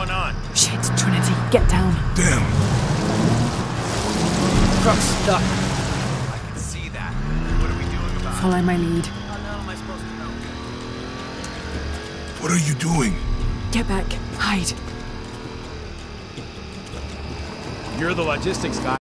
going on? Shit, Trinity, get down. Damn. Truck's stuck. I can see that. What are we doing about it? Follow my lead. How the hell am I supposed to know? What are you doing? Get back. Hide. You're the logistics guy.